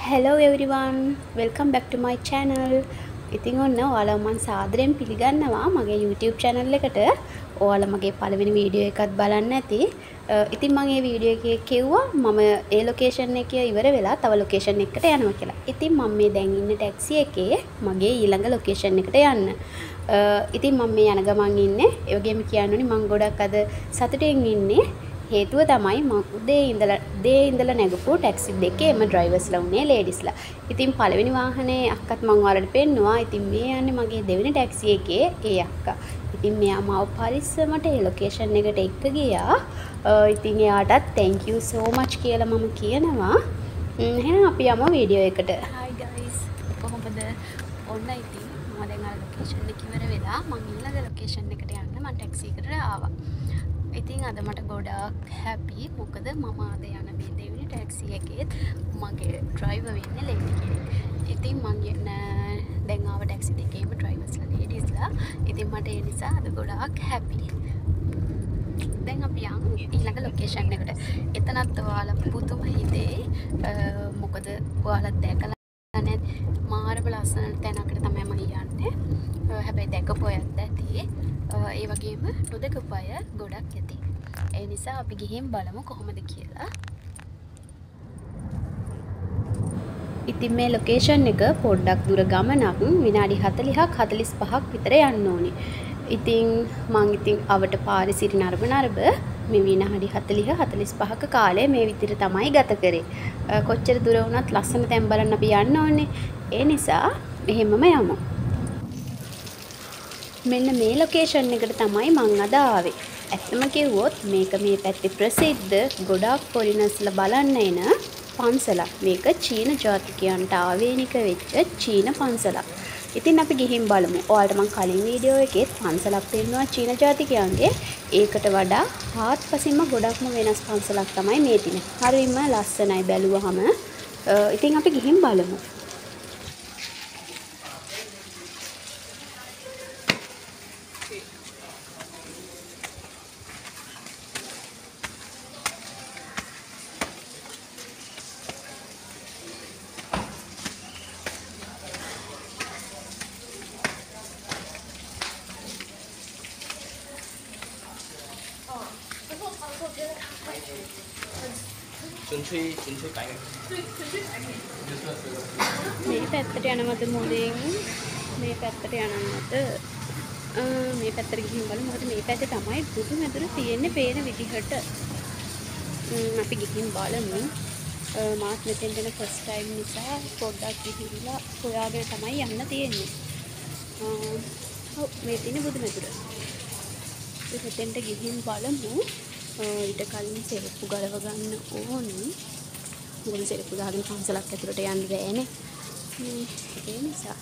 Hello everyone, welcome back to my channel. ඉතින් ඔන්න ඔයාලා මම සාදරයෙන් පිළිගන්නවා මගේ YouTube channel එකට. ඔයාලා මගේ පළවෙනි වීඩියෝ එකත් බලන්න ඇති. ඉතින් මම මේ වීඩියෝ එකේ කිව්වා මම ඒ ලොකේෂන් එකේ ඉවර වෙලා තව ලොකේෂන් එකකට යනවා කියලා. ඉතින් මම මේ දැන් ඉන්න ටැක්සි එකේ මගේ ඊළඟ ලොකේෂන් එකට යන්න. ඉතින් මම මේ යන ගමන් ඉන්නේ. ඒ වගේම කියන්න ඕනි මම ගොඩක් අද සතුටින් ඉන්නේ. හේතුව තමයි මම උදේ ඉඳලා නැගපු ටැක්සි දෙකේම ඩ්‍රයිවර්ස්ලා උනේ ලේඩිස්ලා. ඉතින් පළවෙනි වාහනේ අක්කත් මම ඔයාලට පෙන්නුවා. ඉතින් මේ යන්නේ මගේ දෙවෙනි ටැක්සි එකේ ඒ අක්කා. ඉතින් මෙයා මාව පරිස්සමට ඒ ලොකේෂන් එකට එක්ක ගියා. ඉතින් එයාටත් thank you so much කියලා මම කියනවා. එහෙනම් අපි යමු වීඩියෝ එකට. Hi guys. කොහොමද? ඔන්න ඉතින් මම දැන් අර ලොකේෂන් එක ඉවර වෙලා මම ඊළඟ ලොකේෂන් එකට යන්න මම ටැක්සි එකට ආවා. ඉතින් අද මට ගොඩාක් හැපි මොකද මම අද යන මේ දෙවෙනි ටැක්සි එකේත් මගේ ඩ්‍රයිවර් වෙන්නේ ලේඩි කෙනෙක්. ඉතින් මම දැන් ආව ටැක්සි දෙකේම ඩ්‍රයිවර්ස්ලා ලේඩිස්ලා. ඉතින් මට ඒ නිසා අද ගොඩාක් හැපි. දැන් අපි යමු ඊළඟ ලොකේෂන් එකට. එතනත් ඔයාලා පුදුම හිතේ මොකද ඔයාලා දැකලා නැත් මාරම ලස්සන තැනකට තමයි මම යන්නේ. හැබැයි දැකපු අයත් ඇති. ඒ වගේම නොදකපු අය ගොඩක් ඇති. ඒ නිසා අපි ගිහින් බලමු කොහොමද කියලා. ඉතින් මේ ලොකේෂන් එක පොඩ්ඩක් දුර ගමනක් විනාඩි 40ක් 45ක් විතර යන්න ඕනේ. ඉතින් මං අවට පාරේ සිටින අරබ මේ විනාඩි 40 45ක කාලය මේ විදිහට තමයි ගත කරේ. කොච්චර දුර වුණත් ලස්සන තැන් බලන්න අපි යන්න ඕනේ. ඒ නිසා එහෙමම යමු. මෙන්න මේ ලොකේෂන් එකට තමයි මං අද ආවේ. ඇත්තම කිව්වොත් මේක මේ පැත්තේ ප්‍රසිද්ධ ගොඩාක් ෆොරිනර්ස්ලා බලන්න එන පන්සලක්. මේක චීන ජාතිකයන්ට ආවේනික වෙච්ච චීන පන්සලක්. ඉතින් අපි ගිහින් බලමු. ඔයාලට මං කලින් වීඩියෝ එකේ පන්සලක් පෙන්නුවා චීන ජාතිකයන්ගේ. ඒකට වඩා හාත්පසින්ම ගොඩක්ම වෙනස් පන්සලක් තමයි මේ තියෙන්නේ. හරිම ලස්සනයි බැලුවහම. ඉතින් අපි ගිහින් බලමු. මේ පැත්තට යනවද මොලෙන් මේ පැත්තට යනවද මේ පැත්තට ගිහින් බලමු. මොකද මේ පැත්තේ තමයි බුදු මැදුර තියෙන්නේ පේන විදිහට. අපි ගිහින් බලමු. මාත් මෙතෙන්ට එන ෆස්ට් ටයිම් නිසා පොඩ්ඩක් ගිහිල්ලා හොයාගෙන තමයි යන්න තියෙන්නේ. ඔව් මේ තියෙන බුදු මැදුර. මෙතෙන්ට ගිහින් බලමු. ඊට කලින් සෙරප්පු ගලව ගන්න ඕනේ. මොකද සෙරප්පු දාගෙන පන්සලක් ඇතුළට යන්න බෑනේ. ඒ නිසා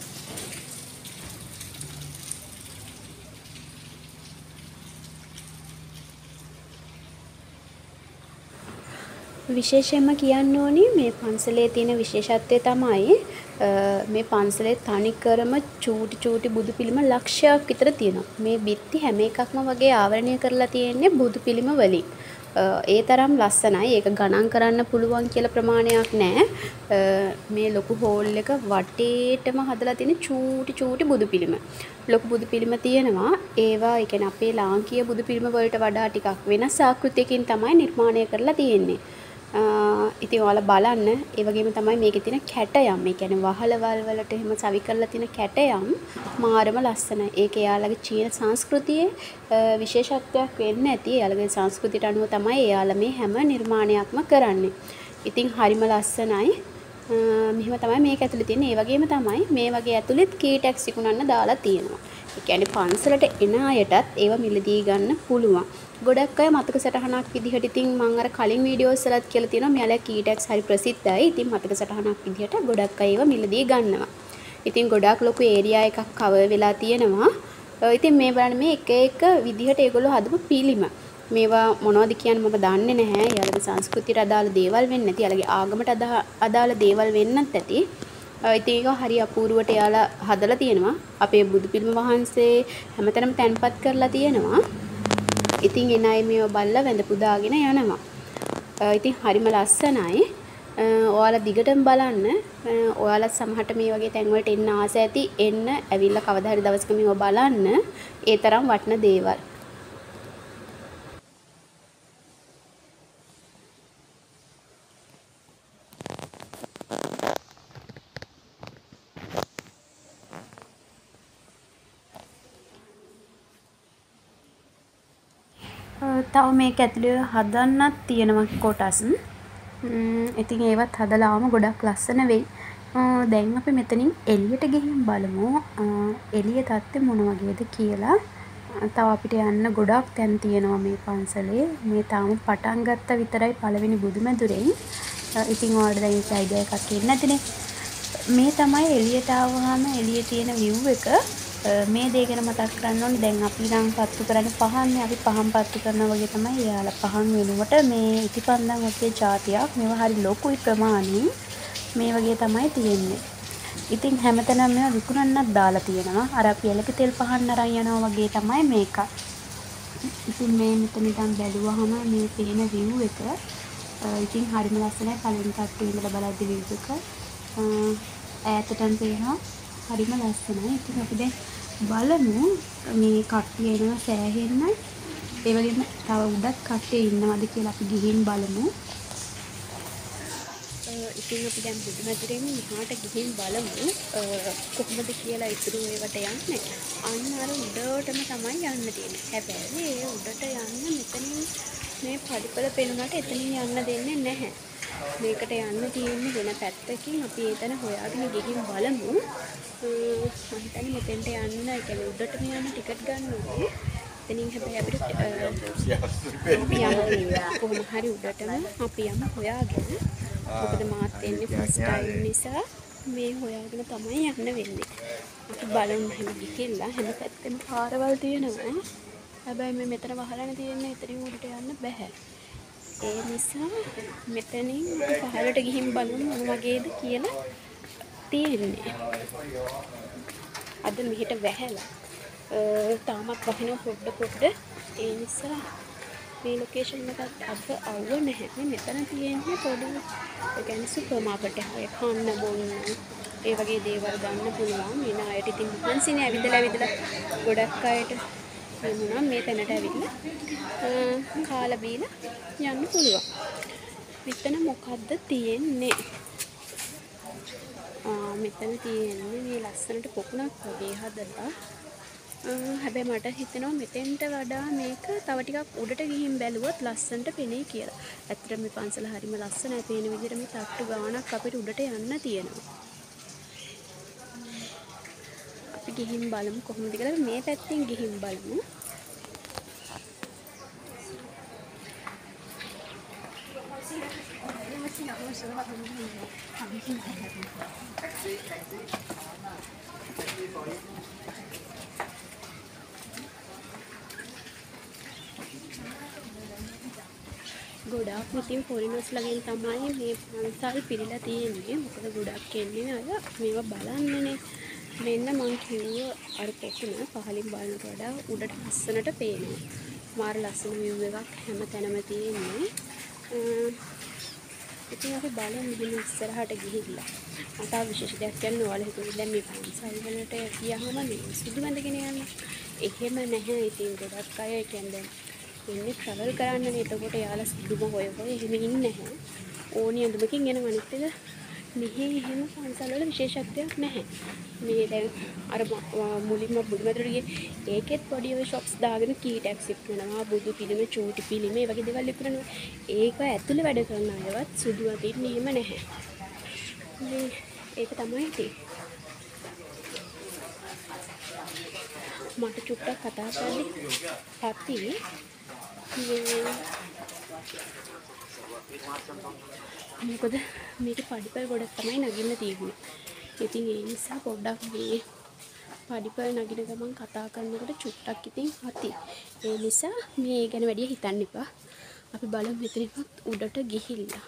විශේෂයෙන්ම කියන්න ඕනි මේ පන්සලේ තියෙන විශේෂත්වය තමයි මේ පන්සලේ තනිකරම චූටි බුදු පිළිම ලක්ෂයක් විතර තියෙනවා. මේ බිත්ති හැම එකක්ම වගේ ආවරණය කරලා තියෙන්නේ බුදු පිළිම වලින්. ඒ තරම් ලස්සනයි. ඒක ගණන් කරන්න පුළුවන් කියලා ප්‍රමාණයක් නැහැ. මේ ලොකු හෝල් එක වටේටම හදලා තියෙන චූටි බුදු පිළිම. ලොකු බුදු පිළිම තියෙනවා. ඒවා ඒ කියන්නේ අපේ ලාංකීය බුදු පිළිම වලට වඩා ටිකක් වෙනස් ආකෘතියකින් තමයි නිර්මාණය කරලා තියෙන්නේ. ඉතින් ඔයාලා බලන්න. ඒ වගේම තමයි මේකේ තියෙන කැටයම්. ඒ කියන්නේ වහලවල් වලට එහෙම සවි කරලා තියෙන කැටයම් මාරම ලස්සනයි. ඒක එයාලගේ චීන සංස්කෘතියේ විශේෂත්වයක් වෙන්න ඇති. එයාලගේ සංස්කෘතියට අනුව තමයි එයාලා මේ හැම නිර්මාණයක්ම කරන්නේ. ඉතින් හරිම ලස්සනයි. මෙහෙම තමයි මේක ඇතුලේ තියෙන්නේ. ඒ වගේම තමයි මේ වගේ ඇතුලෙත් කී ටැක්ස් විකුණන්න දාලා තියෙනවා. ඒ කියන්නේ පන්සලට එන අයටත් ඒව මිලදී ගන්න පුළුවන්. ගොඩක් අය මතක සටහනක් විදිහට ඉතින් මම අර කලින් වීඩියෝස් වලත් කියලා තියෙනවා මෙයාලා කී ටැක්ස් හරි ප්‍රසිද්ධයි. ඉතින් මතක සටහනක් විදිහට ගොඩක් අය ඒව මිලදී ගන්නවා. ඉතින් ගොඩක් ලොකු ඒරියා එකක් කවර් වෙලා තියෙනවා. ඉතින් මේ බලන්න මේ එක විදිහට ඒගොල්ලෝ හදපු පිළිම. මේවා මොනවද කියන්නේ මම දන්නේ නැහැ. යාළුගේ සංස්කෘතියට අදාළ දේවල් වෙන්නේ නැති. යාළුගේ ආගමට අදාළ දේවල් වෙන්නත් ඇති. ඉතින් ඒක හරි අපූර්වට යාලා හදලා තියෙනවා. අපේ බුදු පිළිම වහන්සේ හැමතැනම තැන්පත් කරලා තියෙනවා. ඉතින් එන අය මේව බලලා වැඳ පුදාගෙන යනවා. ඉතින් හරිම ලස්සනයි. ඔයාලා දිගටම බලන්න. ඔයාලා සමහරට මේ වගේ තැන් වලට එන්න ආස ඇති. එන්න ඇවිල්ලා කවදා හරි දවසක මේව බලන්න. ඒ තරම් වටින දේවල්. තව මේක ඇතුලේ හදන්නත් තියෙනවා කොටස්. ඉතින් ඒවත් හදලාම ගොඩක් ලස්සන වෙයි. දැන් අපි මෙතනින් එළියට ගිහින් බලමු. එළියේ තත්ත්වය මොන වගේද කියලා. තව අපිට යන්න ගොඩක් තැන් තියෙනවා මේ පන්සලේ. මේ තාම පටන් ගත්ත විතරයි පළවෙනි බුදුමැදුරෙන්. ඉතින් ඔයාලට දැන් ඒක අයිඩියා එකක් එන්නේ නැතිනේ. මේ තමයි එළියට ආවම එළියේ තියෙන view එක. මේ දේ ගැන මතක් කරන්න ඕනේ. දැන් අපි නම් පත්තු කරන්නේ පහන්නේ. අපි පහන් පත්තු කරනවා වගේ තමයි එයාලා පහන් වෙනුවට මේ ඉටිපන්දම් වගේ જાතියක්. මේවා හරි ලොකුයි ප්‍රමාණයෙන්. මේ වගේ තමයි තියෙන්නේ. ඉතින් හැමතැනම මේවා විකුණන්නත් දාලා තියෙනවා. අර අපි එලක තෙල් පහන් අරන් යනවා වගේ තමයි මේක. ඉතින් මේ මෙතන ඉඳන් බැලුවහම මේ පේන view එක ඉතින් හරිම ලස්සනයි. පළවෙනි තට්ටුවේ ඉඳලා බලද්දි view එක ඈතටම පේනවා. හරිම ලස්සනයි. ඉතින් අපි දැන් බලමු මේ කට්ටිය එනවා සෑහෙන්න. ඒ වගේම තව උඩත් කට්ටිය ඉන්නවද කියලා අපි ගිහින් බලමු. ඉතින් අපි දැන් බුදුමැදුරෙන් මෙහාට ගිහින් බලමු කොහොමද කියලා ඉතුරු ඒවට යන්නේ. අන්න අර උඩටම තමයි යන්න තියෙන්නේ. හැබැයි ඒ උඩට යන්න මෙතනින් මේ පඩිපල පෙනුනට එතනින් යන්න දෙන්නේ නැහැ. මේකට යන්න තියෙන්නේ වෙන පැත්තකින්. අපි එතන හොයාගෙන ගිහින් බලමු. මම හිතන්නේ මෙතෙන්ට යන්න, ඒ කියන්නේ උඩටම යන්න ටිකට් ගන්න ඕනේ. එතනින් හැබැයි අපිට කොහොම හරි උඩටම අපි යමු හොයාගෙන. මොකද මාත් එන්නේ ෆස්ට් ටයිම් නිසා මේ හොයාගෙන තමයි යන්න වෙන්නේ. අපි බලමු හැම ගිහිල්ලා හැම පැත්තෙම පාරවල් තියෙනවා. හැබැයි මේ මෙතන වහලානේ තියෙන්නේ. එතනින් උඩට යන්න බෑ. ඒ නිසා මෙතනින් පහළට ගිහින් බලමු මොන වගේද කියලා තියෙන්නේ. අද මෙහෙට වැහැලා තාමත් වහිනවා පොඩ. ඒ නිසා මේ ලොකේෂන් එකත් අද අවුව නැහැ. මේ මෙතන තියෙන්නේ පොඩි ඒ කියන්නේ සුපර් මාකට් එකක්. කන්න බොන්න ඒ වගේ දේවල් ගන්න පුළුවන්. මේ නායට ඉතින් මහන්සිනේ ඇවිදලා ගොඩක් අයට වුණා මේ තැනට ඇවිල්ලා කාලා බීලා යන්න පුළුවන්. මෙතන මොකද්ද තියෙන්නේ? මෙතන තියෙන්නේ මේ ලස්සනට පොකුණක් වගේ හදලා. හැබැයි මට හිතෙනවා මෙතෙන්ට වඩා මේක තව ටිකක් උඩට ගිහින් බැලුවොත් ලස්සනට පෙනේ කියලා. ඇත්තට මේ පන්සල හරිම ලස්සනයි. පේන විදිහට මේ තට්ටු ගානක් අපිට උඩට යන්න තියෙනවා. අපි ගිහින් බලමු කොහොමද කියලා. මේ පැත්තෙන් ගිහින් බලමු. ගොඩාක් ඉතින් ෆොරිනර්ස්ලාගෙන් තමයි මේ පන්සල් පිරීලා තියෙන්නේ. මොකද ගොඩක් එන්නේ අය මේවා බලන්නනේ. මෙන්න මං කිව්ව අර පොකුණ පහලින් බලනට වඩා උඩට ලස්සනට පේනවා. මාර ලස්සන view එකක් හැම තැනම තියෙන්නේ. ඉතින් අපි බලමු මෙහෙම ඉස්සරහට ගිහිල්ලා. මට විශේෂ දෙයක් කියන්න ඕවල හිතුවේ දැන් මේ පන්සල් වලට ගියාම මේ සුදු බඳගෙන යන්න. එහෙම නැහැ. ඉතින් ගොඩක් අය කියන්නේ ඉන්නේ ට්‍රැවල් කරන්නනේ. එතකොට යාලා සුදුම හොය එහෙම ඉන්නේ නැහැ. ඕනි අඳුමකින් එනවා. අනිත් එක මෙහි එහෙම පන්සල් වල විශේෂත්වයක් නැහැ. මේ දැන් අර මුලින්ම බුදුමැදුර ගියේ ඒකෙත් පොඩි ඔය shops දාගෙන කී ටැක්ස් ඉක්මනවා. බුදු පිළිම, චූටි පිළිම, මේ වගේ දේවල් ඉක්මනවා. ඒක ඇතුලේ වැඩ කරන අයවත් සුදු අතින් එහෙම නැහැ. මේ ඒක තමයි තියෙන්නේ. මට චුට්ටක් කතා කරන්න පති මොකද මේක පඩිපල් ගොඩක් තමයි නගින්න තියෙන්නේ. ඉතින් ඒ නිසා පොඩ්ඩක් මේ පඩිපල් නගින ගමන් කතා කරනකොට චුට්ටක් ඉතින් හති. ඒ නිසා මේ ගැන වැඩි හිතන්න එපා. අපි බලමු මෙතනවත් උඩට ගිහිල්ලා.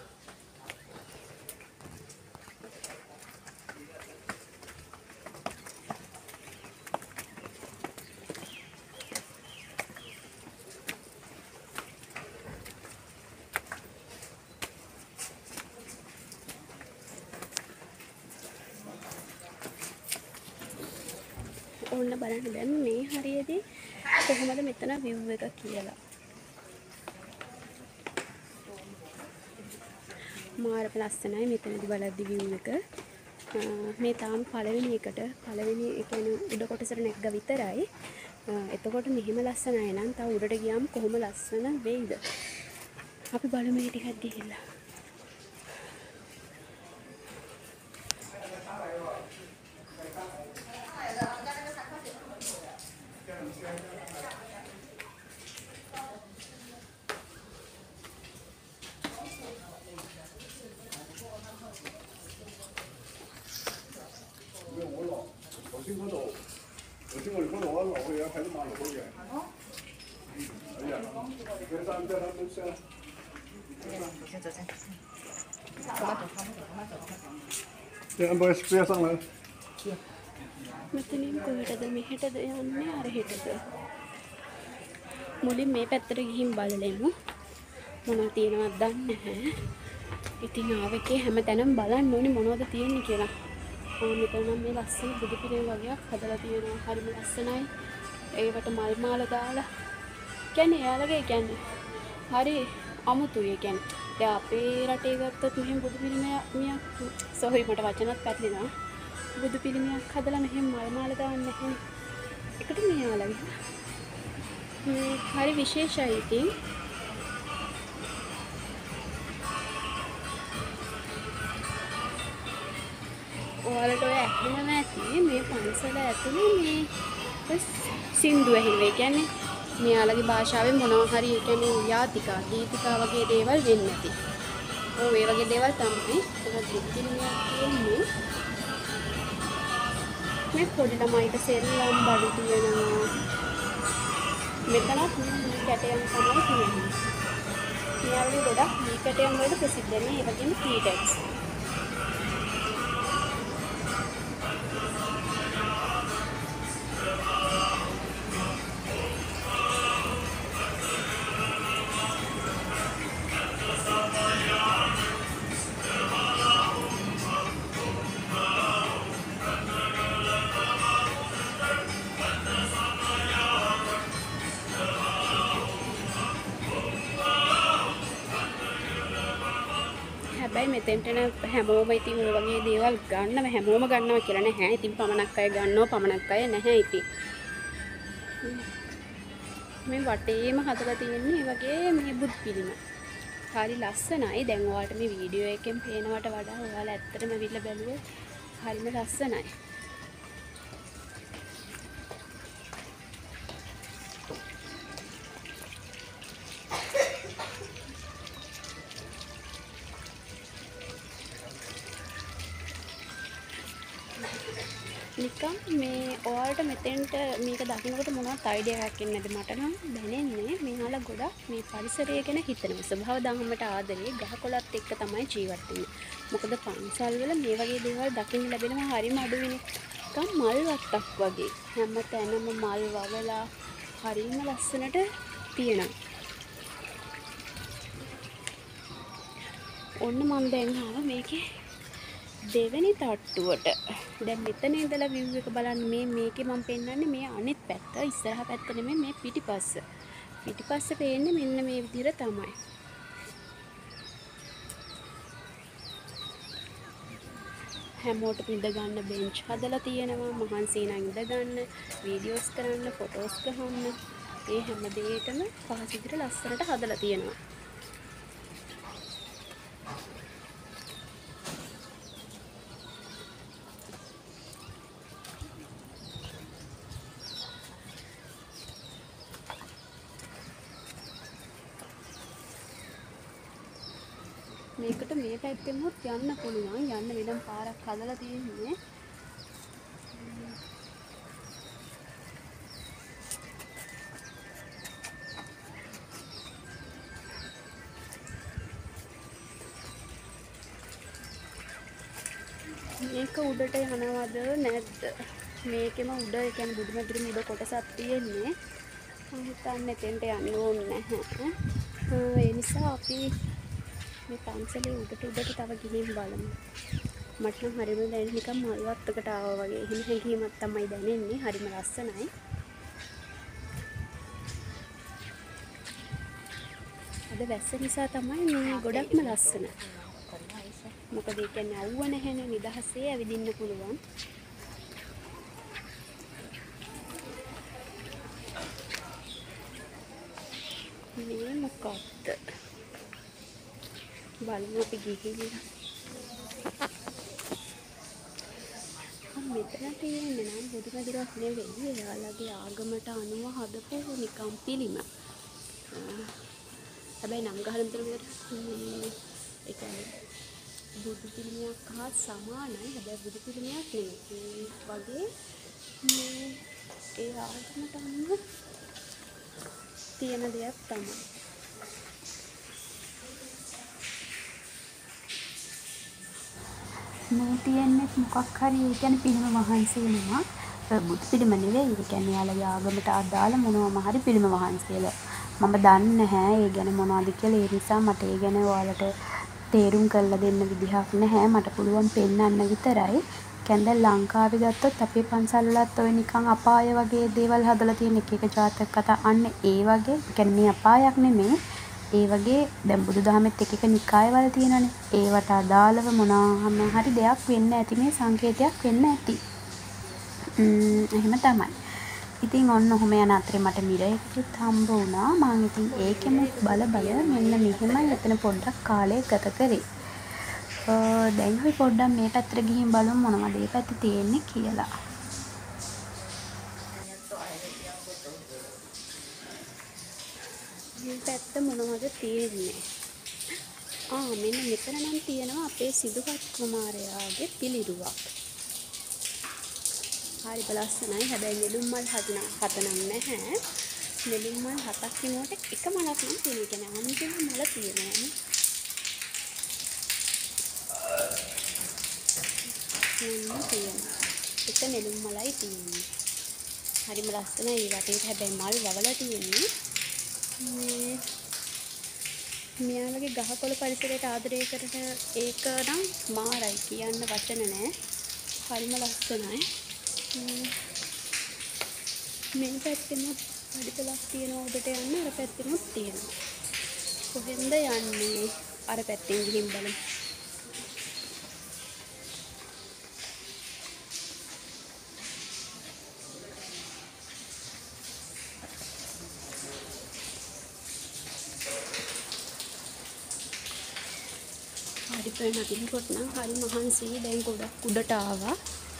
ඔන්න බලන්න දැන් මේ හරියේදී කොහොමද මෙතන view එක කියලා. මාරම ලස්සනයි මෙතනදී බලද්දි view එක. මේ තාම පළවෙනි ඒ කියන්නේ උඩ කොටසට නැග්ග විතරයි. එතකොට මෙහෙම ලස්සනයි නම් තව උඩට ගියාම කොහොම ලස්සන වෙයිද? අපි බලමු මේ ටිකක් ගිහිල්ලා. මෙතනින් කොහෙටද මෙහෙටද යන්නේ අර හෙටද? මුලින් මේ පැත්තට ගිහින් බලලෙමු. මොනවද තියෙනවද දන්නේ නැහැ. ඉතින් ආවකේ හැමතැනම බලන්න ඕනේ මොනවද තියෙන්නේ කියලා. මෙතන නම් මේ ලස්සන බුදු පිළිම වගේක් හදලා තියෙනවා. හරිම ලස්සනයි. ඒවට මල් මාල දාලා. කියන්නේ යාළගේ කියන්නේ හරි අමුතුයි. කියන්නේ දැන් අපේ රටේ ගත්තොත් මෙහෙම බුදු පිළිමයක් සෝරි මට වචනත් පැටලෙනවා. බුදු පිළිමයක් හදලා මෙහෙම මල් මාල දාන්නේ නැහැ. ඒකට මේ යාළගේ හරි විශේෂයි ඉතින්. ඔයාලට ඔය ඇහෙනව ඇති මේ පන්සල ඇතුලේ මේ සින්දු ඇහෙනවා. ඒ කියන්නේ මෙයාලගේ භාෂාවෙන් මොනවා හරි ඒ කියන්නේ යාතිකා, ගීතිකා වගේ දේවල් වෙන්නේ නැති. ඔව් ඒ වගේ දේවල් තමයි. ඒක දෙකිනියක් කියන්නේ. මේ පොඩි ළමයිට සෙල්ලම් බඩු තියෙනවා. මෙතනත් මේ කැටයම් තමයි තියෙන්නේ. මෙයාලගේ ගොඩක් මේ කැටයම් වලට ප්‍රසිද්ධ නේ. ඒ වගේම ටීටෙක්ස්. හැබැයි මෙතෙන්ට එන හැමෝම ඉතින් ඔය වගේ දේවල් ගන්නව හැමෝම ගන්නවා කියලා නැහැ. ඉතින් පමණක් අය ගන්නවා පමණක් අය නැහැ ඉතින්. මේ වටේම හදලා තියෙන්නේ මේ වගේ මේ බුදු පිළිම. හරි ලස්සනයි. දැන් ඔයාලට මේ වීඩියෝ එකෙන් පේනවට වඩා ඔයාලා ඇත්තටම විල බැලුවොත් හරිම ලස්සනයි. නිකන් මේ ඔයාලට මෙතෙන්ට මේක දකින්නකොට මොනවද අයිඩියා එකක් එන්නේ නැද්ද? මට නම් දැනෙන්නේ මෙයාලා ගොඩක් මේ පරිසරය ගැන හිතනවා. ස්වභාව දහමට ආදරේ ගහකොළත් එක්ක තමයි ජීවත් වෙන්නේ. මොකද පන්සල් වල මේ වගේ දේවල් දකින්න ලැබෙනවා හරිම අඩුවෙනේ. නිකන් මල් වත්තක් වගේ. හැම තැනම මල් වවලා හරිම ලස්සනට තියෙනවා. ඔන්න මම දැන් ආවා මේකේ දෙවෙනි තට්ටුවට. දැන් මෙතන ඉඳලා view එක බලන්න මේකේ මම පෙන්නන්නේ මේ අනිත් පැත්ත. ඉස්සරහ පැත්ත නෙමෙයි මේ පිටිපස්ස. පිටිපස්ස පේන්නේ මෙන්න මේ විදිහට තමයි. හැමෝටම ඉඳ ගන්න බෙන්ච් හදලා තියෙනවා. මහන්සි නම් ඉඳ ගන්න, වීඩියෝස් කරන්න, ෆොටෝස් ගහන්න. ඒ හැම දෙයකම පහසු විදිහට ලස්සනට හදලා තියෙනවා. මේකට මේ පැත්තෙන් උත් යන්න පුළුවන්. යන්න වෙනම පාරක් හදලා තියෙන්නේ. මේක උඩට යනවද නැද්ද? මේකෙම උඩ ඒ කියන්නේ බුදුමැදුරේ උඩ කොටසක් තියෙන්නේ. මම හිතන්නේ එතෙන්ට යන්න ඕනේ නැහැ. ඒ නිසා අපි මේ පන්සලේ උඩට තව ගිහින් බලමු. මට නම් හරියම දැනෙන්නේ නිකන් මල් වත්තකට ආවා වගේ. එහෙම හැඟීමක් තමයි දැනෙන්නේ. හරිම ලස්සනයි. අද වැස්ස නිසා තමයි මේ ගොඩක්ම ලස්සන. මොකද ඒ කියන්නේ අවුව නැහැනේ, නිදහසේ ඇවිදින්න පුළුවන්. මේ මොකක්ද? බලමු අපි ගිහිල්ලා. මෙතන තියෙන්නේ නම් බුදුමැදුරක් නෙවෙයි. එයාලගේ ආගමට අනුව හදපු නිකම් පිළිම. හැබැයි නම් ගහලා මෙතන විතර ඒ කියන්නේ බුදු පිළිමයක් හා සමානයි. හැබැයි බුදු පිළිමයක් නෙවෙයි. වගේ මේ ඒ ආගමට අනුව තියෙන දෙයක් තමයි. මේ තියන්නේ මොකක් හරි ඒ කියන්නේ පිළිම වහන්සේනවා. බුදු පිළිම නෙවෙයි. ඒ කියන්නේ යාළගේ ආගමට අදාළ මොනවාම හරි පිළිම වහන්සේලා. මම දන්නේ නැහැ ඒ ගැන මොනවද කියලා. ඒ නිසා මට ඒ ගැන ඔයාලට තේරුම් කරලා දෙන්න විදිහක් නැහැ. මට පුළුවන් පෙන්වන්න විතරයි. කියන්නේ දැන් ලංකාවේ ගත්තොත් අපේ පන්සල් වලත් ඔය නිකන් අපාය වගේ දේවල් හදලා තියෙන එක ජාතක කතා අන්න ඒ වගේ. ඒ කියන්නේ අපායක් නෙමෙයි. ඒ වගේ දැන් බුදුදහමෙත් එක නිකායවල තියෙනනේ. ඒවට අදාළව මොනවාම හරි දෙයක් වෙන්න ඇති, මේ සංකේතයක් වෙන්න ඇති. එහෙම තමයි. ඉතින් ඔන්න ඔහොම යන අතරේ මට මිර එකකුත් හම්බ වුණා. මම ඉතින් ඒකෙම බල මෙන්න මෙහෙමයි එතන පොඩ්ඩක් කාලය ගත කරේ. දැන් අපි පොඩ්ඩක් මේ පැත්තට ගිහින් බලමු මොනවද මේ පැත්තේ තියෙන්නේ කියලා. මේ පැත්ත මොනවද තියෙන්නේ? මෙන්න මෙතන නම් තියෙනවා අපේ සිදුහත් කුමාරයාගේ පිළිරුවක්. හරි ලස්සනයි. හැබැයි නෙළුම් මල් හතනම් නැහැ. නෙළුම් මල් 7ක් වෙනුවට එක මලක් නම් තියෙන. ඒ කියන්නේ අන්තිම මල තියෙනවා නේ. තියෙනවා. එක නෙළුම් මලයි තියෙන්නේ. හරිම ලස්සනයි. ඒ වටේට හැබැයි මල් වවලා තියෙන්නේ. මෙයාලගේ ගහකොළ පරිසරයට ආදරය කරන ඒක නම් මාරයි කියන්න වචන නැහැ. හරිම ලස්සනයි. මේ පැත්තෙමුත් පඩිපලක් තියෙනවා උඩට යන්න. අර පැත්තෙමුත් තියෙනවා. කොහෙන්ද යන්නේ? අර පැත්තෙන් ගිහින් බලමු. හරි නදිනකොට නම් හරි මහන්සි. දැන් ගොඩක් උඩට ආවා.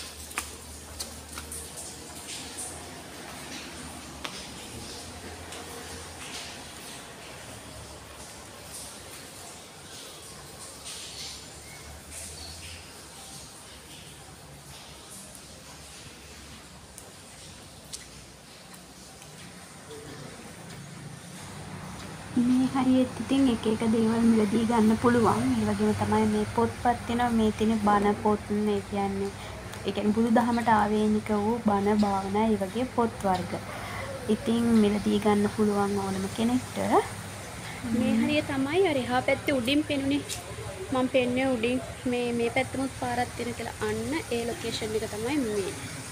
මේ හරියට ඉතින් එක දේවල් මිලදී ගන්න පුළුවන්. ඒ වගේම තමයි මේ පොත්පත් තියෙනවා. මේ තියෙන බණ පොත්, ඒ කියන්නේ බුදුදහමට ආවේනික වූ බණ භාවනා ඒ වගේ පොත් වර්ග. ඉතින් මිලදී ගන්න පුළුවන් ඕනම කෙනෙක්ට. මේ හරිය තමයි අර එහා පැත්තේ උඩින් පෙනුනේ. මම පෙන්නේ උඩින් මේ පැත්තෙමුත් පාරක් තියෙන කියලා. අන්න ඒ ලොකේෂන් එක තමයි මේ.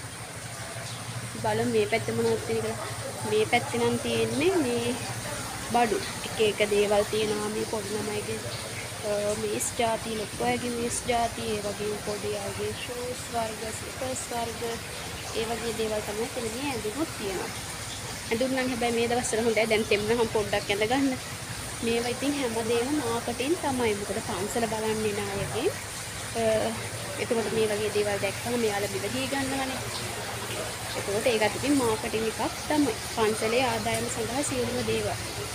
බලමු මේ පැත්තේ මොනවද තියෙන කියලා. මේ පැත්තේ නම් තියෙන්නේ මේ බඩු එක දේවල් තියෙනවා. මේ පොඩි ළමයිගේ මේස් ජාති, ලොකු අයගේ මේස් ජාති, ඒ වගේ පොඩි අයගේ ෂූස් වර්ග, ස්ලිපර්ස් වර්ග, ඒ වගේ දේවල් තමයි තියෙන්නේ. ඇඳුමුත් තියෙනවා. ඇඳුම් නම් හැබැයි මේ දවස්වල හොඳයි. දැන් තෙම්නහම් පොඩ්ඩක් ඇඳ ගන්න. මේවා ඉතින් හැමදේම මාකටින් තමයි. මොකද පන්සල බලන්නේ නායකේ. එතකොට මේ වගේ දේවල් දැක්කම මෙයාලා බිලදී ගන්නවනේ. එතකොට ඒකත් ඉතින් මාකටින් එකක් තමයි. පන්සලේ ආදායම සඳහා සියලුම දේවල්.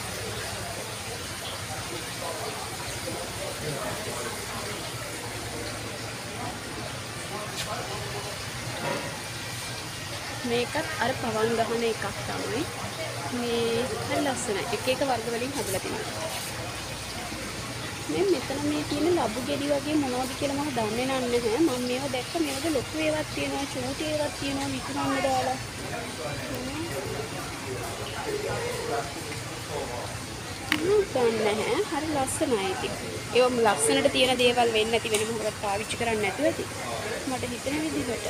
මේකත් අර පවන් ගහන එකක් තමයි. මේ හරි ලස්සනයි. එක වර්ග වලින් හදලා තියෙනවා. මෙතන මේ තියෙන ලබු ගෙඩි වගේ මොනවද කියලා මම දන්නේ නැහැ. මම මේවා දැක්ක. මේවද ලොකු ඒවාක් තියෙනවා, චූටි ඒවාක් තියෙනවා විකුණන්න දාලා. ගන්න නැහැ. හරි ලස්සනයි ඉතින්. ඒවම ලස්සනට තියෙන දේවල් වෙන්නේ නැති වෙන මොකක්ද පාවිච්චි කරන්නේ නැතුව ඇති. මට හිතෙන විදිහට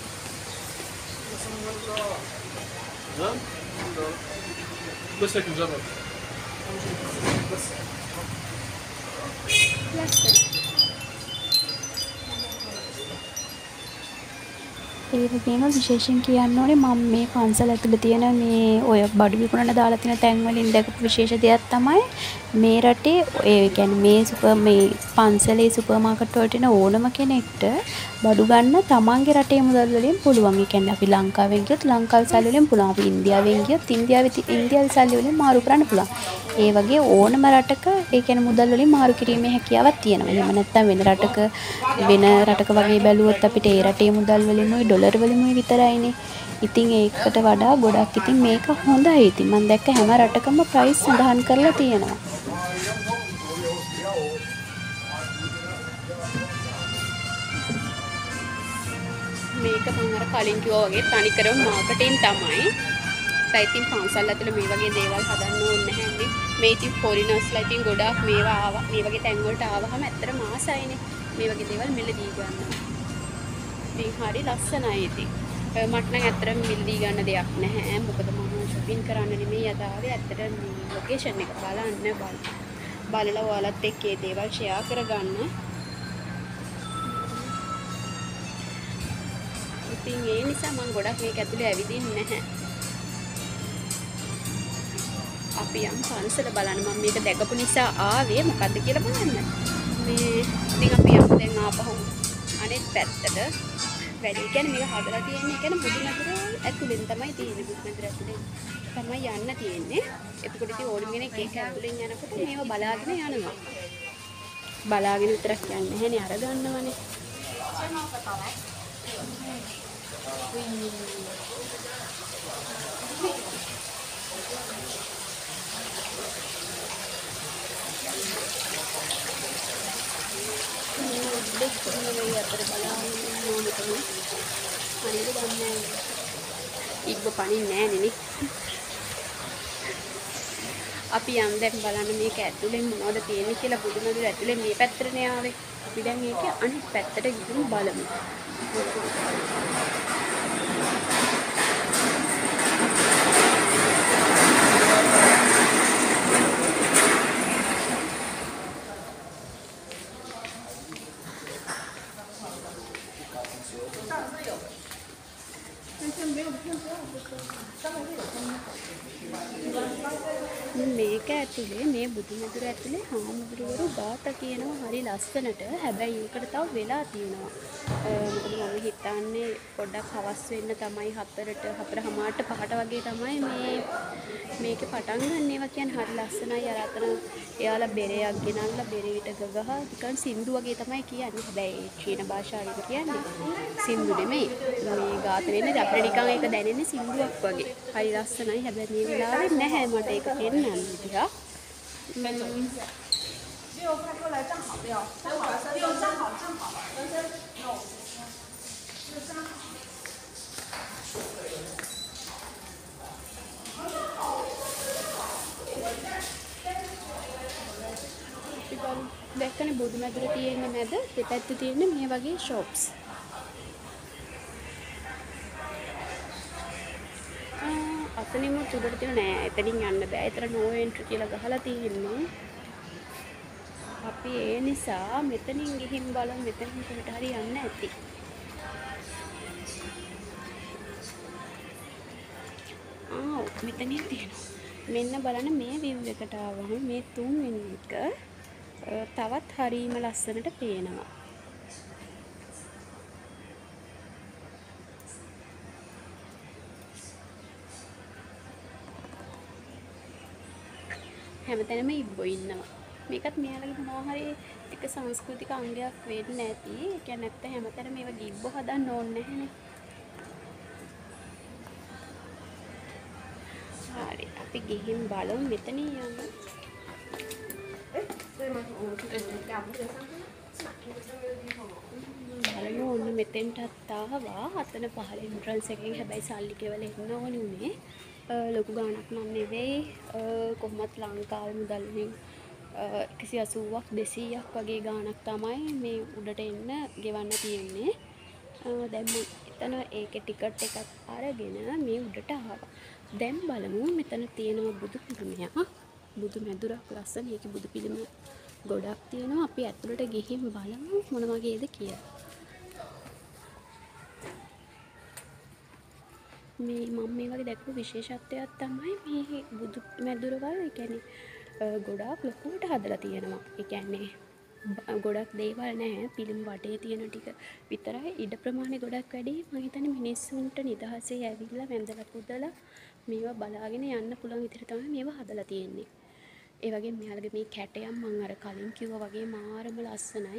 ලස්සන. ඒ වගේම විශේෂයෙන් කියන්න ඕනේ මම මේ පන්සල ඇතුළේ තියෙන මේ ඔය බඩු විකුණන දාලා තියෙන තැන් වලින් දැකපු විශේෂ දෙයක් තමයි මේ රටේ ඒ කියන්නේ මේ පන්සලේ සුපර් මාකට් වලට එන ඕනම කෙනෙක්ට බඩු ගන්න තමන්ගේ රටේ මුදල් වලින් පුළුවන්. ඒ කියන්නේ අපි ලංකාවෙන් ගියොත් ලංකාවේ සල්ලි වලින් පුළුවන්. අපි ඉන්දියාවෙන් ගියොත් ඉන්දියාවේ සල්ලි වලින් මාරු කරන්න පුළුවන්. ඒ වගේ ඕනම රටක ඒ කියන්නේ මුදල් වලින් මාරු කිරීමේ හැකියාවක් තියෙනවා. එහෙම නැත්නම් වෙන රටක වගේ බැලුවොත් අපිට ඒ රටේ මුදල් වලින්මයි ඩොලර් වලින්මයි විතරයිනේ. ඉතින් ඒකට වඩා ගොඩක් ඉතින් මේක හොඳයි. ඉතින් මම දැක්ක හැම රටකම ප්‍රයිස් සඳහන් කරලා තියෙනවා. මේක මම අර කලින් කිව්වා වගේ තනිකරම මාකටිං තමයි. ඉතින් පන්සල් ඇතුළේ මේ වගේ දේවල් හදන්න ඕනේ නැහැනේ. මේ ඉතින් ෆොරිනර්ස්ලා ඉතින් ගොඩාක් මේවා ආවා. මේ වගේ තැන් වලට ආවහම ඇත්තටම ආසයිනේ. මේ වගේ දේවල් මිලදී ගන්න. ඉතින් හරි ලස්සනයි ඉතින්. මට නම් ඇත්තටම මිලදී ගන්න දෙයක් නැහැ. මොකද මම shopping කරන්න නෙමෙයි යදාවේ. ඇත්තටම ලොකේෂන් එක බලලා ඔයාලත් එක්ක මේ දේවල් share කරගන්න. ඉතින් ඒ නිසා මම ගොඩක් මේක ඇතුලේ ඇවිදින්නේ නැහැ. අපි යම් පන්සල බලන්න මම මේක දැකපු නිසා ආවේ මොකද්ද කියලා බලන්න. මේ ඉතින් අපි යමු දැන් ආපහු අනිත් පැත්තට. වැඩි කියන්නේ මේක හදලා තියෙන්නේ කියන්නේ බුදුමැදුර ඇතුලෙන් තමයි තියෙන්නේ. බුදුමැදුර ඇතුලෙන් තමයි යන්න තියෙන්නේ. එතකොට ඉතින් ඕනම කෙනෙක් ඒක ඇතුලෙන් යනකොට මේව බලාගෙන යනවා. බලාගෙන විතරක් යන්නේ නැහැනේ අර ගන්නවනේ. ඉබ්බ පනින්නේ නැහැ නේ. අපි යම් දැන් බලන්න මේක ඇතුලෙන් මොනවද තියෙන්නේ කියලා බුදුමැදුර ඇතුලේ මේ පැත්තටනේ ආවේ. අපි දැන් මේක අනිත් පැත්තට ගිහින් බලමු. මේක ඇතුලේ මේ බුදුමැදුර ඇතුලේ හාමුදුරුවරු ගාථා කියනවා හරි ලස්සනට. හැබැයි ඒකට තව වෙලා තියෙනවා. මොකද මම හිතන්නේ පොඩ්ඩක් හවස් වෙන්න තමයි 4:00ට 5ට වගේ තමයි මේකේ පටන් ගන්න. ඒවා කියන්නේ හරි ලස්සනයි. අර අතන එයාලා බෙරයක් ගෙනල්ලා බෙරේට ගගහ නිකන් සින්දු වගේ තමයි කියන්නේ. හැබැයි චීන භාෂාවෙන් කියන්නේ සින්දු නෙමෙයි. මේ ගාථා වෙන්නේ අපිට නිකන් ඒක දැනෙන්නේ සින්දුවක් වගේ. හරි ලස්සනයි. හැබැයි මේ වෙලාවේ නැහැ මට ඒක පෙන්නන්න විදිහක්. දැක්කනේ බුදුමැදුර තියෙන්නේ නැද? දෙපැත්තේ තියෙන්නේ මේ වගේ shops. අතනින්ම උඩට තියෙන නෑ. එතනින් යන්න බෑ. එතන no entry කියලා ගහලා තියෙන්නේ. අපි ඒ නිසා මෙතනින් ගිහින් බලමු. මෙතනින් කොහෙට හරි යන්න ඇති. මෙතනින් තියෙනවා. මෙන්න බලන්න මේ view එකට ආවම මේ තුන්වෙනි එක තවත් හරීම ලස්සනට පේනවා. හැමතැනම ඉබ්බෝ ඉන්නවා. මේකත් මෙයාලගේ මොනවා හරි එක සංස්කෘතික අංගයක් වෙන්න ඇති. ඒ කියන්නේ නැත්නම් හැමතැනම මේව ඉබ්බෝ හදන්න ඕනේ නැහැනේ. හරි අපි ගිහින් බලමු මෙතනින් යමු. බලමු ඔන්න මෙතෙන්ටත් ආවා. අතන පහළ එන්ට්‍රන්ස් එකෙන් හැබැයි සල්ලි ගෙවලා එන්න ඕනේ උනේ. ලොකු ගාණක් නම් නෙවෙයි. කොහොමත් ලංකාවේ මුදල් වලින් 180ක් 200ක් වගේ ගාණක් තමයි මේ උඩට එන්න ගෙවන්න තියෙන්නේ. දැන් මම එතන ඒකේ ටිකට් එකක් අරගෙන මේ උඩට ආවා. දැන් බලමු මෙතන තියෙනවා බුදු පිළිමයක්. බුදු මැදුරක් ලස්සන. ඒකේ බුදු පිළිම ගොඩක් තියෙනවා. අපි ඇතුළට ගිහින් බලමු මොන වගේද කියලා. මේ මම මේ වගේ දැක්කු විශේෂත්වයක් තමයි මේ බුදු මැදුරවල්. ඒ කියන්නේ ගොඩාක් ලොකුවට හදලා තියෙනවා. ඒ කියන්නේ ගොඩක් දේවල් නැහැ. පිළිම වටේ තියෙන ටික විතරයි. ඉඩ ප්‍රමාණය ගොඩක් වැඩි. මම හිතන්නේ මිනිස්සුන්ට නිදහසේ ඇවිල්ලා වැඳලා පුදලා මේවා බලාගෙන යන්න පුළුවන් විදිහට තමයි මේවා හදලා තියෙන්නේ. ඒ වගේම මෙයාලගේ මේ කැටයම් මම අර කලින් කිව්වා වගේ මාරම ලස්සනයි.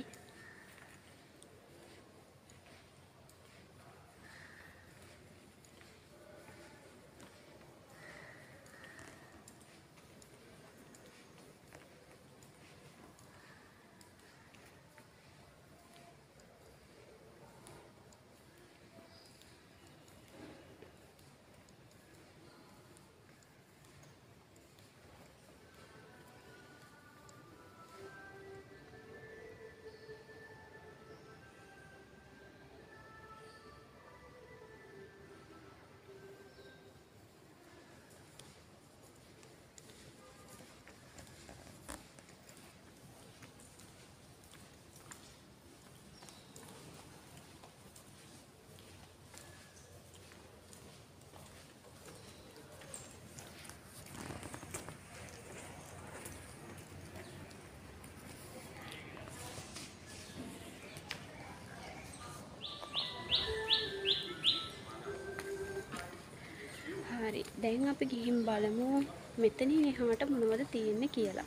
හරි. දැන් අපි ගිහින් බලමු මෙතනින් එහාට මොනවද තියෙන්නේ කියලා.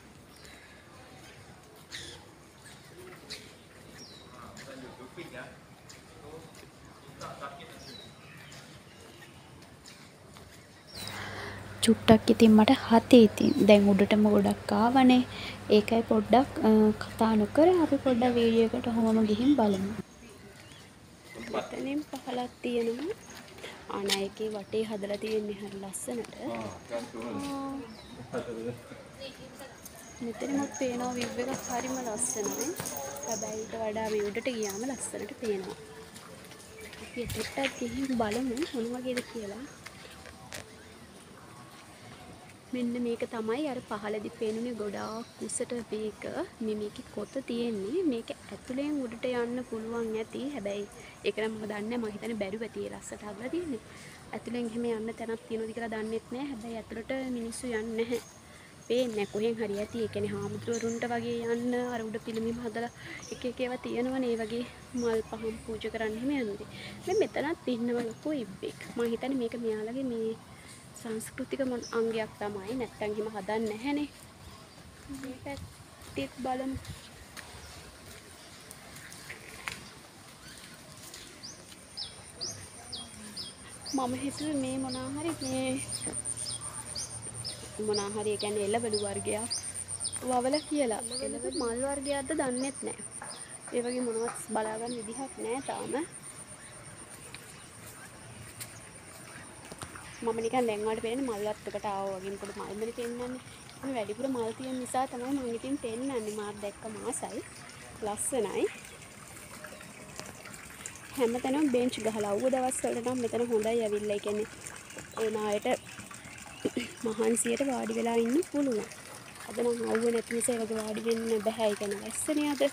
චුට්ටක් ඉතින් මට හතේ ඉතින් දැන් උඩටම ගොඩක් ආවනේ. ඒකයි පොඩ්ඩක් කතා නොකර අපි පොඩ්ඩක් වීඩියෝ එකට ඔහොමම ගිහින් බලමු. මෙතනින් පහලක් තියෙනවා. අනයිකේ වටේ හදලා තියෙන්නේ හරි ලස්සනට. මෙතනමත් පේනවා විව් එකක් හරිම ලස්සනයි. හැබැයි ඊට වඩා මේ උඩට ගියාම ලස්සනට පේනවා. අපි එතෙට්ටත් ගිහින් බලමු මොන වගේද කියලා. මෙන්න මේක තමයි අර පහළදී පේනුනේ ගොඩාක් උසට මේක. මේකේ කොත තියෙන්නේ. මේක ඇතුලෙන් උඩට යන්න පුළුවන් ඇති. හැබැයි ඒක නම් මම දන්නේ නැහැ. මම හිතන්නේ බැරුව ඇති. ඒ ලස්සට හදලා තියෙන්නේ. ඇතුලෙන් එහෙම යන්න තැනක් තියෙනවද කියලා දන්නෙත් නැහැ. හැබැයි ඇතුලට මිනිස්සු යන්නේ නැහැ. පේන්නේ කොහෙන් හරි ඇති. ඒ කියන්නේ හාමුදුරුවරුන්ට වගේ යන්න අර උඩ පිළිමිම හදලා එක එක ඒවා තියෙනවනේ. ඒ වගේ මල් පහන් පූජා කරන්න එහෙම යන්නේ. දැන් මෙතනත් ඉන්නවා ලොකු ඉබ්බෙක්. මම හිතන්නේ මේක මෙයාලගේ මේ සංස්කෘතික අංගයක් තමයි. නැත්තම් එහෙම හදන්නේ නැහැනේ. මේ පැත්තෙත් බලමු. මම හිතුවේ මේ මොනවා හරි ඒ කියන්නේ එළවලු වර්ගයක් වවල කියලා. එළවලු මල් වර්ගයක්ද දන්නෙත් නැහැ. ඒ වගේ මොනවත් බලා ගන්න විදිහක් නැහැ තාම. මම නිකන් දැන් වලට පේන්නේ මල් වත්තකට ආවා වගේ. මොකද මල්මනේ පෙන්නන්නේ. මේ වැඩිපුර මල් තියෙන නිසා තමයි මම ඉතින් පෙන්නන්නේ. මාත් දැක්ක මාසයි. ලස්සනයි. හැමතැනම බෙන්ච් ගහලා අවුව දවස් වලට නම් මෙතන හොඳයි ඇවිල්ලා. ඒ කියන්නේ ඒ නායට මහන්සියට වාඩි වෙලා ඉන්න පුළුවන්. අද නම් අවුව නැති නිසා ඒ වගේ වාඩි වෙන්න බෑ. ඒ කියන්නේ වැස්සනේ අද.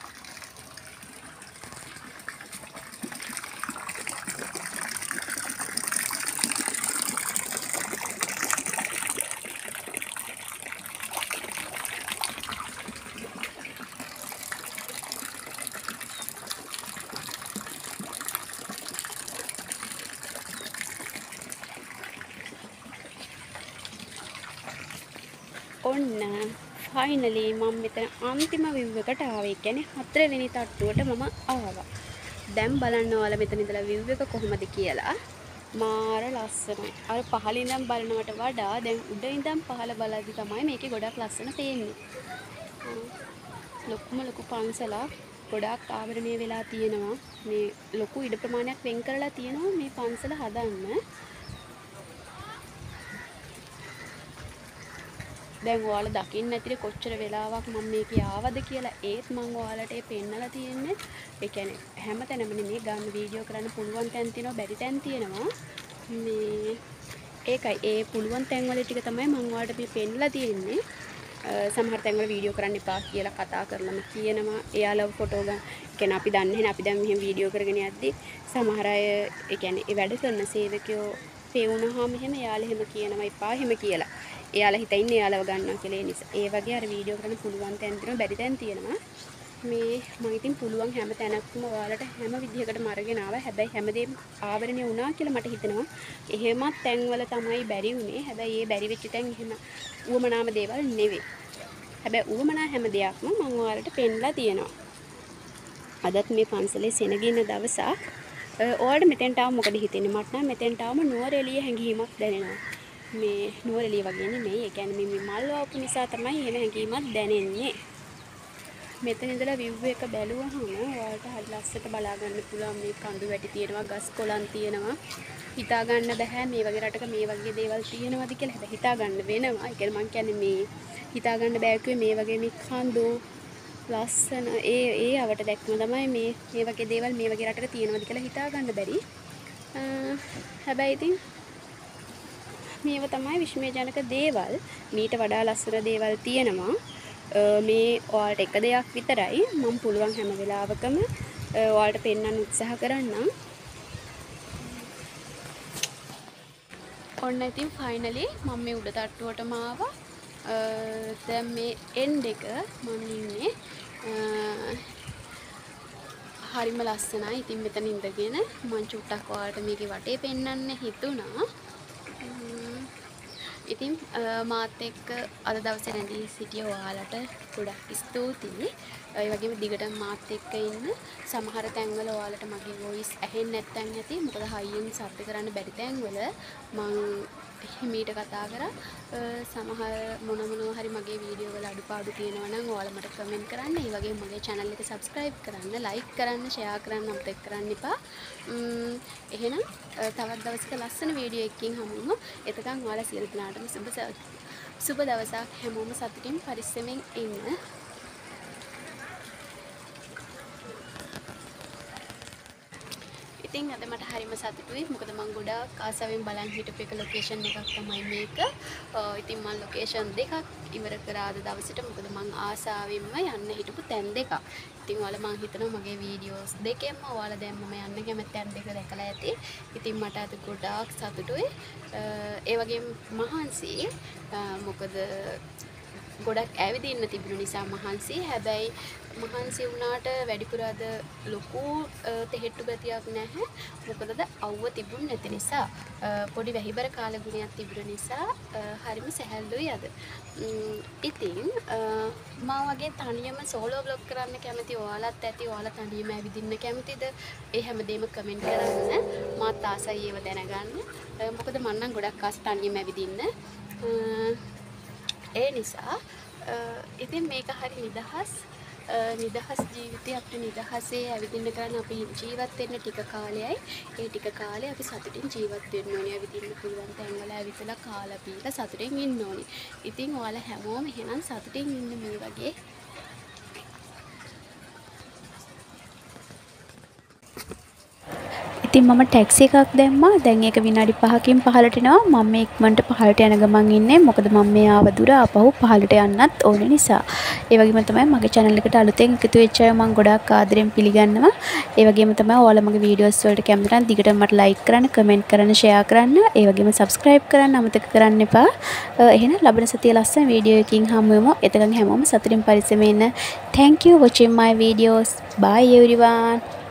ඔන්න ෆයිනලි මම මෙතන අන්තිම විව් එකට ආවේ. ඒ කියන්නේ 4 වෙනි තට්ටුවට මම ආවා. දැන් බලන්න ඔයාලා මෙතන ඉඳලා විව් එක කොහොමද කියලා. මාර ලස්සනයි. අර පහළ ඉඳන් බලනවට වඩා දැන් උඩ ඉඳන් පහළ බලද්දි තමයි මේකේ ගොඩක් ලස්සන පේන්නේ. ලොකු පන්සලක් ගොඩාක් ආවරණය වෙලා තියෙනවා. මේ ලොකු ඉඩ ප්‍රමාණයක් වෙන් කරලා තියෙනවා මේ පන්සල හදන්න. දැන් ඔයාලා දකින්න ඇතිනේ කොච්චර වෙලාවක් මම මේකේ ආවද කියලා. ඒත් මම ඔයාලට ඒ පෙන්නලා තියෙන්නේ. ඒ කියන්නේ හැමතැනම නෙමෙයි ගන්න වීඩියෝ කරන්න පුළුවන් තැන් තියෙනවා, බැරි තැන් තියෙනවා. මේ ඒකයි ඒ පුළුවන් තැන්වල ටික තමයි මම ඔයාලට මේ පෙන්නලා තියෙන්නේ. සමහර තැන්වල වීඩියෝ කරන්න එපා කියලා කතා කරලම කියනවා. එයාලා ෆොටෝ ගන්න. ඒ කියන්නේ අපි දන්නේ නැහැ. අපි දැන් මෙහෙම වීඩියෝ කරගෙන යද්දි සමහර අය ඒ කියන්නේ ඒ වැඩ කරන සේවකයෝ පෙවුනහම එහෙම එයාලා එහෙම කියනවා එපා එහෙම කියලා. එයාලා හිතින්නේ එයාලව ගන්නවා කියලා. ඒ නිසා ඒ වගේ අර වීඩියෝ කරන්න පුළුවන් තැන් තියෙනවා, බැරි තැන් තියෙනවා. මේ මම ඉතින් පුළුවන් හැම තැනක්ම ඔයාලට හැම විදිහකටම අරගෙන ආවා. හැබැයි හැමදේම ආවරණය වුණා කියලා මට හිතෙනවා. එහෙමත් තැන්වල තමයි බැරි වුණේ. හැබැයි ඒ බැරි වෙච්ච තැන් එහෙම උවමනාම දේවල් නෙවෙයි. හැබැයි උවමනා හැම දෙයක්ම මම ඔයාලට පෙන්නලා තියෙනවා. අදත් මේ පන්සලේ සෙනගින්න දවසක්. ඔයාලට මෙතෙන්ට ආව මොකද හිතෙන්නේ? මට නම් මෙතෙන්ට ආවම නුවරඑළිය හැඟීමක් දැනෙනවා. මේ නුවරඑළිය වගේ නෙමෙයි. ඒ කියන්නේ මේ මල් වපු නිසා තමයි එහෙම හැඟීමක් දැනෙන්නේ. මෙතන ඉඳලා view එක බැලුවහම ඔයාලට හරි ලස්සට බලා ගන්න පුළුවන්. මේ කඳු වැටි තියෙනවා, ගස් කොළන් තියෙනවා. හිතා ගන්න බෑ මේ වගේ රටක මේ වගේ දේවල් තියෙනවද කියලා. හැබැයි හිතා ගන්න වෙනවා. ඒ කියන්නේ මම කියන්නේ මේ හිතා ගන්න බෑ කිව්වේ මේ වගේ මේ කඳු ලස්සන ඒ අවට දැක්ම තමයි මේ වගේ දේවල් මේ වගේ රටක තියෙනවද කියලා හිතා ගන්න බැරි. හැබැයි ඉතින් මේව තමයි විශ්මයජනක දේවල්. මීට වඩා ලස්සන දේවල් තියෙනවා. මේ ඔයාලට එක දෙයක් විතරයි මම පුළුවන් හැම වෙලාවකම ඔයාලට පෙන්වන්න උත්සාහ කරන්නම්. ඔන්න ඉතින් ෆයිනලි මම මේ උඩ තට්ටුවටම ආවා. දැන් මේ එන්ඩ් එක මම ඉන්නේ හරිම ලස්සනයි. ඉතින් මෙතන ඉඳගෙන මම චුට්ටක් ඔයාලට මේකේ වටේ පෙන්වන්න හිතුණා. ඉතින් මාත් එක්ක අද දවසේ රැඳී සිටිය ඔයාලට ගොඩක් ස්තුතියි. ඒ වගේම දිගටම මාත් එක්ක ඉන්න. සමහර තැන්වල ඔයාලට මගේ වොයිස් ඇහෙන්නේ නැත්නම් ඇති. මොකද හයියෙන් ශබ්ද කරන්න බැරි තැන්වල මම හිමීට කතා කරා. සමහර මොනවා හරි මගේ වීඩියෝ වල අඩුපාඩු තියෙනවා නම් ඔයාලා මට කමෙන්ට් කරන්න. ඒ වගේම මගේ channel එක subscribe කරන්න, like කරන්න, share කරන්න අමතක කරන්න එපා. එහෙනම් තවත් දවසක ලස්සන වීඩියෝ එකකින් හමු වෙමු. එතකන් ඔයාලා සියලු දෙනාටම සුබ දවසක්. හැමෝම සතුටින් පරිස්සමෙන් ඉන්න. ඉතින් අද මට හරිම සතුටුයි. මොකද මම ගොඩාක් ආසාවෙන් බලන් හිටපු එක ලොකේෂන් එකක් තමයි මේක. ඉතින් මම ලොකේෂන් දෙකක් ඉවර කරා අද දවසට. මොකද මම ආසාවෙන්ම යන්න හිටපු තැන් දෙකක්. ඉතින් ඔයාලා මම හිතනවා මගේ වීඩියෝස් දෙකෙන්ම ඔයාලා දැන් මම යන්න කැමති තැන් දෙක දැකලා ඇති. ඉතින් මට අද ගොඩාක් සතුටුයි. ඒ වගේම මහන්සි. මොකද ගොඩක් ඇවිදින්න තිබුණු නිසා මහන්සි. හැබැයි මහන්සි වුණාට වැඩිපුර අද ලොකු තෙහෙට්ටු ගතියක් නැහැ. මොකදද අවුව තිබුණ නැති නිසා. පොඩි වැහිබර කාලගුණයක් තිබුණ නිසා හරිම සැහැල්ලුයි අද. ඉතින් මම වගේ තනියම සෝලෝ බ්ලොග් කරන්න කැමති ඔයාලත් ඇති. ඔයාලා තනියම ඇවිදින්න කැමතිද? ඒ හැමදේම කමෙන්ට් කරන්න. මාත් ආසයි ඒව දැනගන්න. මොකද මම නම් ගොඩක් ආස තනියම ඇවිදින්න. ඒ නිසා ඉතින් මේක හරි නිදහස් ජීවිතය. අපිට නිදහසේ ඇවිදින්න කරන්න අපි ජීවත් වෙන්න ටික කාලයයි. ඒ ටික කාලේ අපි සතුටින් ජීවත් වෙන්න ඕනේ. ඇවිදින්න පුළුවන් තැන්වල ඇවිදලා කාලා බීලා සතුටින් ඉන්න ඕනේ. ඉතින් ඔයාලා හැමෝම එහෙනම් සතුටින් ඉන්න මේ වගේ. ඉතින් මම ටැක්සි එකක් දැම්මා. දැන් ඒක විනාඩි 5කින් පහළට එනවා. මම මේ ඉක්මනට පහළට යන ගමන් ඉන්නේ. මොකද මම මේ ආව දුර ආපහු පහළට යන්නත් ඕන නිසා. ඒ වගේම තමයි මගේ channel එකට අලුතෙන් එකතු වෙච්ච අය මම ගොඩාක් ආදරෙන් පිළිගන්නවා. ඒ වගේම තමයි ඔයාලා මගේ වීඩියෝස් වලට කැමති නම් දිගටම මට like කරන්න, comment කරන්න, share කරන්න, ඒ වගේම subscribe කරන්න අමතක කරන්න එපා. එහෙනම් ලබන සතියේ ලස්සන වීඩියෝ එකකින් හමු වෙමු. එතකන් හැමෝම සතුටින් පරිස්සමෙන් ඉන්න. Thank you watching my videos. Bye everyone.